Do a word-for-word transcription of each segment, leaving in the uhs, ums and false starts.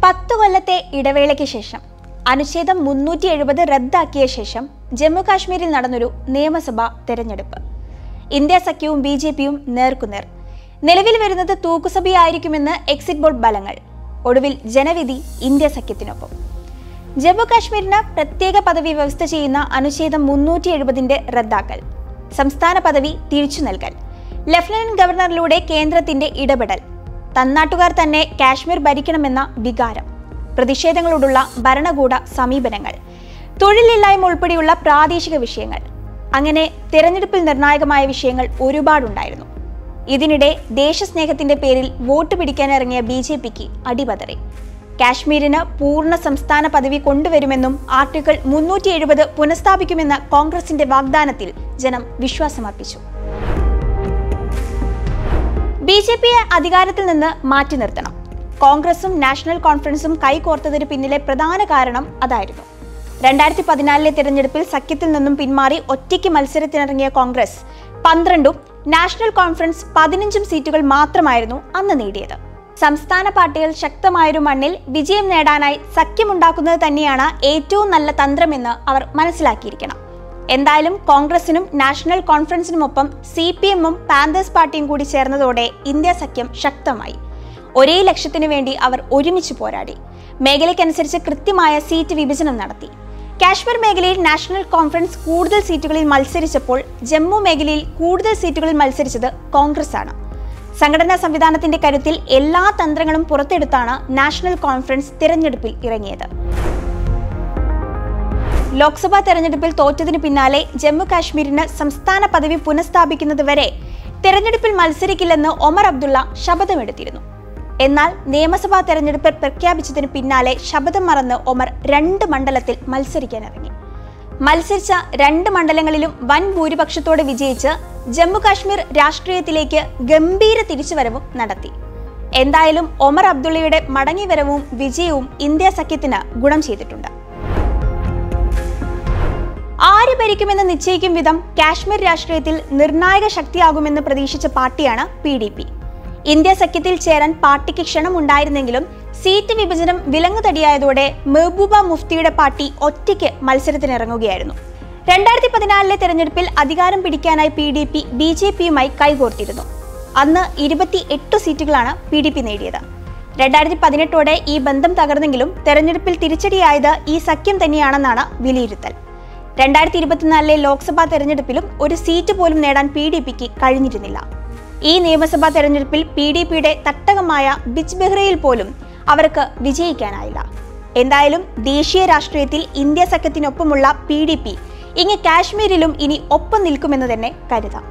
പത്തു കൊല്ലത്തെ ഇടവേളയ്ക്ക് ശേഷം അനുച്ഛേദം മുന്നൂറ്റി എഴുപത് റദ്ദാക്കിയ ശേഷം ജമ്മു കാശ്മീരിൽ നടന്നൊരു നിയമസഭാ തെരഞ്ഞെടുപ്പ്. ഇന്ത്യ സഖ്യവും ബി ജെ പിയും നേർക്കുനേർ. നിലവിൽ വരുന്നത് തൂക്കുസഭയായിരിക്കുമെന്ന് എക്സിറ്റ് പോൾ ഫലങ്ങൾ. ഒടുവിൽ ജനവിധി ഇന്ത്യ സഖ്യത്തിനൊപ്പം. ജമ്മു കാശ്മീരിന് പ്രത്യേക പദവി വ്യവസ്ഥ ചെയ്യുന്ന അനുച്ഛേദം മുന്നൂറ്റി എഴുപതിന്റെ റദ്ദാക്കൽ, സംസ്ഥാന പദവി തിരിച്ചു നൽകൽ, ലഫ്റ്റനന്റ് ഗവർണറിലൂടെ കേന്ദ്രത്തിന്റെ ഇടപെടൽ, തന്നാട്ടുകാർ തന്നെ കാശ്മീർ ഭരിക്കണമെന്ന വികാരം, പ്രതിഷേധങ്ങളോടുള്ള ഭരണകൂട സമീപനങ്ങൾ, തൊഴിലില്ലായ്മ ഉൾപ്പെടെയുള്ള പ്രാദേശിക വിഷയങ്ങൾ, അങ്ങനെ തിരഞ്ഞെടുപ്പിൽ നിർണായകമായ വിഷയങ്ങൾ ഒരുപാടുണ്ടായിരുന്നു. ഇതിനിടെ ദേശസ്നേഹത്തിന്റെ പേരിൽ വോട്ട് പിടിക്കാനിറങ്ങിയ ബി ജെ പിക്ക് അടിപതറി. കാശ്മീരിന് പൂർണ്ണ സംസ്ഥാന പദവി കൊണ്ടുവരുമെന്നും ആർട്ടിക്കിൾ മുന്നൂറ്റി എഴുപത് പുനഃസ്ഥാപിക്കുമെന്ന കോൺഗ്രസിന്റെ വാഗ്ദാനത്തിൽ ജനം വിശ്വാസമർപ്പിച്ചു. ബി ജെ പിയെ അധികാരത്തിൽ നിന്ന് മാറ്റി നിർത്തണം. കോൺഗ്രസും നാഷണൽ കോൺഫറൻസും കൈകോർത്തതിന് പിന്നിലെ പ്രധാന കാരണം അതായിരുന്നു. രണ്ടായിരത്തി പതിനാലിലെ തിരഞ്ഞെടുപ്പിൽ സഖ്യത്തിൽ നിന്നും പിന്മാറി ഒറ്റയ്ക്ക് മത്സരത്തിനിറങ്ങിയ കോൺഗ്രസ് പന്ത്രണ്ടും നാഷണൽ കോൺഫറൻസ് പതിനഞ്ചും സീറ്റുകൾ മാത്രമായിരുന്നു അന്ന് നേടിയത്. സംസ്ഥാന പാർട്ടികൾ ശക്തമായൊരു മണ്ണിൽ വിജയം നേടാനായി സഖ്യമുണ്ടാക്കുന്നത് തന്നെയാണ് ഏറ്റവും നല്ല തന്ത്രമെന്ന് അവർ മനസ്സിലാക്കിയിരിക്കണം. എന്തായാലും കോൺഗ്രസിനും നാഷണൽ കോൺഫറൻസിനുമൊപ്പം സി പി എമ്മും പാന്തേഴ്സ് പാർട്ടിയും കൂടി ചേർന്നതോടെ ഇന്ത്യ സഖ്യം ശക്തമായി. ഒരേ ലക്ഷ്യത്തിനു വേണ്ടി അവർ ഒരുമിച്ച് പോരാടി. മേഖലയ്ക്കനുസരിച്ച് കൃത്യമായ സീറ്റ് വിഭജനം നടത്തി. കാശ്മീർ മേഖലയിൽ നാഷണൽ കോൺഫറൻസ് കൂടുതൽ സീറ്റുകളിൽ മത്സരിച്ചപ്പോൾ ജമ്മു മേഖലയിൽ കൂടുതൽ സീറ്റുകളിൽ മത്സരിച്ചത് കോൺഗ്രസ് ആണ്. സംഘടനാ സംവിധാനത്തിന്റെ കരുത്തിൽ എല്ലാ തന്ത്രങ്ങളും പുറത്തെടുത്താണ് നാഷണൽ കോൺഫറൻസ് തിരഞ്ഞെടുപ്പിൽ ഇറങ്ങിയത്. ലോക്സഭാ തെരഞ്ഞെടുപ്പിൽ തോറ്റതിനു പിന്നാലെ ജമ്മു കാശ്മീരിന് സംസ്ഥാന പദവി പുനഃസ്ഥാപിക്കുന്നതുവരെ തെരഞ്ഞെടുപ്പിൽ മത്സരിക്കില്ലെന്ന് ഒമർ അബ്ദുള്ള ശപഥമെടുത്തിരുന്നു. എന്നാൽ നിയമസഭാ തെരഞ്ഞെടുപ്പ് പ്രഖ്യാപിച്ചതിന് പിന്നാലെ ശപഥം മറന്ന് ഒമർ രണ്ട് മണ്ഡലത്തിൽ മത്സരിക്കാനിറങ്ങി. മത്സരിച്ച രണ്ട് മണ്ഡലങ്ങളിലും വൻ ഭൂരിപക്ഷത്തോടെ വിജയിച്ച് ജമ്മു കാശ്മീർ രാഷ്ട്രീയത്തിലേക്ക് ഗംഭീര തിരിച്ചുവരവും നടത്തി. എന്തായാലും ഒമർ അബ്ദുള്ളയുടെ മടങ്ങിവരവും വിജയവും ഇന്ത്യ സഖ്യത്തിന് ഗുണം ചെയ്തിട്ടുണ്ട്. ആര് ഭരിക്കുമെന്ന് നിശ്ചയിക്കും വിധം കാശ്മീർ രാഷ്ട്രീയത്തിൽ നിർണായക ശക്തിയാകുമെന്ന് പ്രതീക്ഷിച്ച പാർട്ടിയാണ് പി ഡി പി. ഇന്ത്യ സഖ്യത്തിൽ ചേരാൻ പാർട്ടിക്ക് ക്ഷണമുണ്ടായിരുന്നെങ്കിലും സീറ്റ് വിഭജനം വിലങ്ങുതടിയായതോടെ മെഹബൂബ മുഫ്തിയുടെ പാർട്ടി ഒറ്റയ്ക്ക് മത്സരത്തിനിറങ്ങുകയായിരുന്നു. രണ്ടായിരത്തി പതിനാലിലെ തെരഞ്ഞെടുപ്പിൽ അധികാരം പിടിക്കാനായി പി ഡി പി ബി ജെ പിയുമായി കൈകോർത്തിരുന്നു. അന്ന് ഇരുപത്തി എട്ട് സീറ്റുകളാണ് പി ഡി പി നേടിയത്. രണ്ടായിരത്തി പതിനെട്ടോടെ ഈ ബന്ധം തകർന്നെങ്കിലും തെരഞ്ഞെടുപ്പിൽ തിരിച്ചടിയായത് ഈ സഖ്യം തന്നെയാണെന്നാണ് വിലയിരുത്തൽ. രണ്ടായിരത്തി ഇരുപത്തിനാലിലെ ലോക്സഭാ തെരഞ്ഞെടുപ്പിലും ഒരു സീറ്റ് പോലും നേടാൻ പി ഡി പിക്ക് കഴിഞ്ഞിരുന്നില്ല. ഈ നിയമസഭാ തെരഞ്ഞെടുപ്പിൽ പി ഡി പിയുടെ തട്ടകമായ ബിജ്ബെഹ്റയിൽ പോലും അവർക്ക് വിജയിക്കാനായില്ല. എന്തായാലും ദേശീയ രാഷ്ട്രീയത്തിൽ ഇന്ത്യ സഖ്യത്തിനൊപ്പമുള്ള പി ഡി പി ഇങ്ങ് കാശ്മീരിലും ഇനി ഒപ്പം നിൽക്കുമെന്ന് തന്നെ കരുതാം.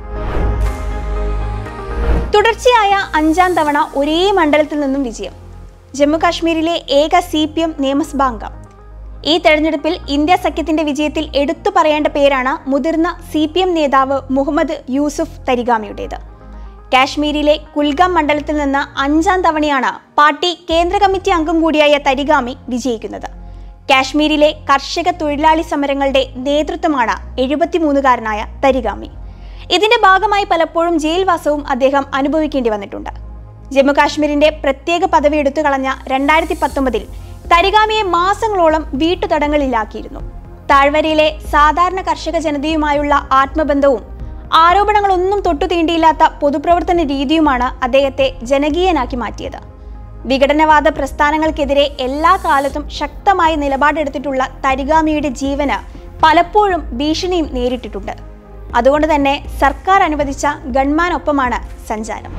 തുടർച്ചയായ അഞ്ചാം തവണ ഒരേ മണ്ഡലത്തിൽ നിന്നും വിജയം. ജമ്മു കാശ്മീരിലെ ഏക സി പി എം നിയമസഭാംഗം. ഈ തെരഞ്ഞെടുപ്പിൽ ഇന്ത്യ സഖ്യത്തിന്റെ വിജയത്തിൽ എടുത്തു പറയേണ്ട പേരാണ് മുതിർന്ന സി പി എം നേതാവ് മുഹമ്മദ് യൂസുഫ് തരിഗാമിയുടേത്. കാശ്മീരിലെ കുൽഗാം മണ്ഡലത്തിൽ നിന്ന് അഞ്ചാം തവണയാണ് പാർട്ടി കേന്ദ്ര കമ്മിറ്റി അംഗം കൂടിയായ തരിഗാമി വിജയിക്കുന്നത്. കാശ്മീരിലെ കർഷക തൊഴിലാളി സമരങ്ങളുടെ നേതൃത്വമാണ് എഴുപത്തിമൂന്നുകാരനായ തരിഗാമി. ഇതിന്റെ ഭാഗമായി പലപ്പോഴും ജയിൽവാസവും അദ്ദേഹം അനുഭവിക്കേണ്ടി വന്നിട്ടുണ്ട്. ജമ്മു കാശ്മീരിന്റെ പ്രത്യേക പദവി എടുത്തു കളഞ്ഞ രണ്ടായിരത്തി പത്തൊമ്പതിൽ തരിഗാമിയെ മാസങ്ങളോളം വീട്ടുതടങ്കലിലാക്കിയിരുന്നു. താഴ്വരയിലെ സാധാരണ കർഷക ജനതയുമായുള്ള ആത്മബന്ധവും ആരോപണങ്ങളൊന്നും തൊട്ടു തീണ്ടിയില്ലാത്ത പൊതുപ്രവർത്തന രീതിയുമാണ് അദ്ദേഹത്തെ ജനകീയനാക്കി മാറ്റിയത്. വിഘടനവാദ പ്രസ്ഥാനങ്ങൾക്കെതിരെ എല്ലാ കാലത്തും ശക്തമായ നിലപാടെടുത്തിട്ടുള്ള തരിഗാമിയുടെ ജീവന് പലപ്പോഴും ഭീഷണിയും നേരിട്ടിട്ടുണ്ട്. അതുകൊണ്ട് തന്നെ സർക്കാർ അനുവദിച്ച ഗൺമാനൊപ്പമാണ് സഞ്ചാരം.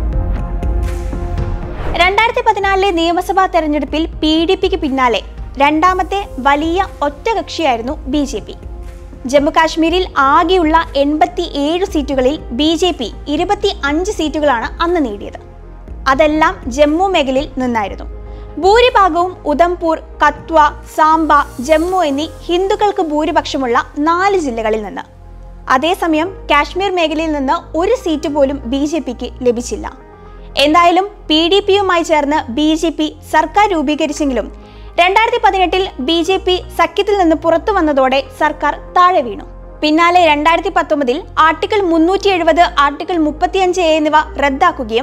രണ്ടായിരത്തി പതിനാലിലെ നിയമസഭാ തെരഞ്ഞെടുപ്പിൽ പി ഡി പിക്ക് പിന്നാലെ രണ്ടാമത്തെ വലിയ ഒറ്റകക്ഷിയായിരുന്നു ബി ജെ പി. ജമ്മു കാശ്മീരിൽ ആകെയുള്ള എൺപത്തി ഏഴ് സീറ്റുകളിൽ ബി ജെ പി ഇരുപത്തി അഞ്ച് സീറ്റുകളാണ് അന്ന് നേടിയത്. അതെല്ലാം ജമ്മു മേഖലയിൽ നിന്നായിരുന്നു. ഭൂരിഭാഗവും ഉധംപൂർ, കത്വ, സാംബ, ജമ്മു എന്നീ ഹിന്ദുക്കൾക്ക് ഭൂരിപക്ഷമുള്ള നാല് ജില്ലകളിൽ നിന്ന്. അതേസമയം കാശ്മീർ മേഖലയിൽ നിന്ന് ഒരു സീറ്റ് പോലും ബി ജെ പിക്ക് ലഭിച്ചില്ല. എന്തായാലും പി ഡി പിയുമായി ചേർന്ന് ബി ജെ പി സർക്കാർ രൂപീകരിച്ചെങ്കിലും രണ്ടായിരത്തി പതിനെട്ടിൽ ബി ജെ പി സഖ്യത്തിൽ നിന്ന് പുറത്തു വന്നതോടെ സർക്കാർ താഴെ വീണു. പിന്നാലെ രണ്ടായിരത്തി പത്തൊമ്പതിൽ ആർട്ടിക്കിൾ മുന്നൂറ്റി എഴുപത്, ആർട്ടിക്കിൾ മുപ്പത്തിയഞ്ച് എ എന്നിവ റദ്ദാക്കുകയും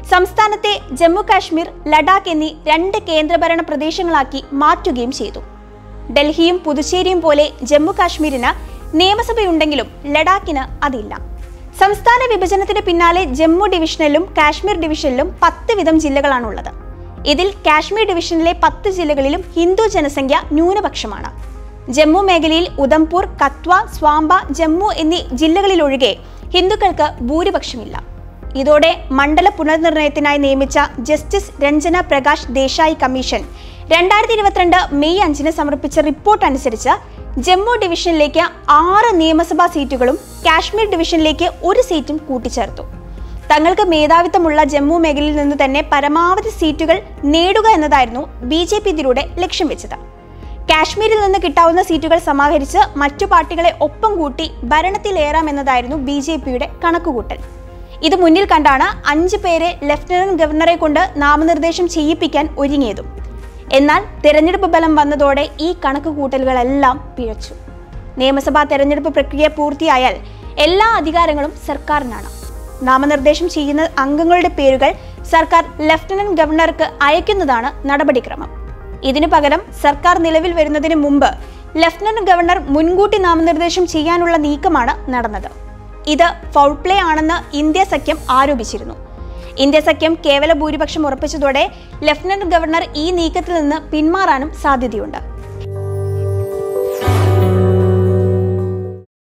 സംസ്ഥാനത്തെ ജമ്മു കാശ്മീർ, ലഡാക്ക് എന്നീ രണ്ട് കേന്ദ്രഭരണ പ്രദേശങ്ങളാക്കി മാറ്റുകയും ചെയ്തു. ഡൽഹിയും പുതുച്ചേരിയും പോലെ ജമ്മു കാശ്മീരിന് നിയമസഭയുണ്ടെങ്കിലും ലഡാക്കിന് അതില്ല. സംസ്ഥാന വിഭജനത്തിന് പിന്നാലെ ജമ്മു ഡിവിഷനിലും കാശ്മീർ ഡിവിഷനിലും പത്ത് വീതം ജില്ലകളാണുള്ളത്. ഇതിൽ കാശ്മീർ ഡിവിഷനിലെ പത്ത് ജില്ലകളിലും ഹിന്ദു ജനസംഖ്യ ന്യൂനപക്ഷമാണ്. ജമ്മു മേഖലയിൽ ഉധംപൂർ, കത്വ, സ്വാംബ, ജമ്മു എന്നീ ജില്ലകളിലൊഴികെ ഹിന്ദുക്കൾക്ക് ഭൂരിപക്ഷമില്ല. ഇതോടെ മണ്ഡല പുനർനിർണയത്തിനായി നിയമിച്ച ജസ്റ്റിസ് രഞ്ജന പ്രകാശ് ദേശായി കമ്മീഷൻ രണ്ടായിരത്തി ഇരുപത്തിരണ്ട് മെയ് അഞ്ചിന് സമർപ്പിച്ച റിപ്പോർട്ട് അനുസരിച്ച് ജമ്മു ഡിവിഷനിലേക്ക് ആറ് നിയമസഭാ സീറ്റുകളും കാശ്മീർ ഡിവിഷനിലേക്ക് ഒരു സീറ്റും കൂട്ടിച്ചേർത്തു. തങ്ങൾക്ക് മേധാവിത്വമുള്ള ജമ്മു മേഖലയിൽ നിന്ന് തന്നെ പരമാവധി സീറ്റുകൾ നേടുക എന്നതായിരുന്നു ബി ജെ പി ഇതിലൂടെ ലക്ഷ്യം വെച്ചത്. കാശ്മീരിൽ നിന്ന് കിട്ടാവുന്ന സീറ്റുകൾ സമാഹരിച്ച് മറ്റു പാർട്ടികളെ ഒപ്പം കൂട്ടി ഭരണത്തിലേറാമെന്നതായിരുന്നു ബി ജെ പിയുടെ കണക്കുകൂട്ടൽ. ഇത് മുന്നിൽ കണ്ടാണ് അഞ്ച് പേരെ ലഫ്റ്റനന്റ് ഗവർണറെ കൊണ്ട് നാമനിർദ്ദേശം ചെയ്യിപ്പിക്കാൻ ഒരുങ്ങിയതും. എന്നാൽ തെരഞ്ഞെടുപ്പ് ഫലം വന്നതോടെ ഈ കണക്കുകൂട്ടലുകളെല്ലാം പിഴച്ചു. നിയമസഭാ തെരഞ്ഞെടുപ്പ് പ്രക്രിയ പൂർത്തിയായാൽ എല്ലാ അധികാരങ്ങളും സർക്കാരിനാണ്. നാമനിർദ്ദേശം ചെയ്യുന്ന അംഗങ്ങളുടെ പേരുകൾ സർക്കാർ ലഫ്റ്റനന്റ് ഗവർണർക്ക് അയക്കുന്നതാണ് നടപടിക്രമം. ഇതിനു പകരം സർക്കാർ നിലവിൽ വരുന്നതിന് മുമ്പ് ലഫ്റ്റനന്റ് ഗവർണർ മുൻകൂട്ടി നാമനിർദ്ദേശം ചെയ്യാനുള്ള നീക്കമാണ് നടന്നത്. ഇത് ഫൗൾ പ്ലേ ആണെന്ന് ഇന്ത്യ സഖ്യം ആരോപിച്ചിരുന്നു. ഇന്ത്യ സഖ്യം കേവല ഭൂരിപക്ഷം ഉറപ്പിച്ചതോടെ ലഫ്റ്റനന്റ് ഗവർണർ ഈ നീക്കത്തിൽ നിന്ന് പിന്മാറാനും സാധ്യതയുണ്ട്.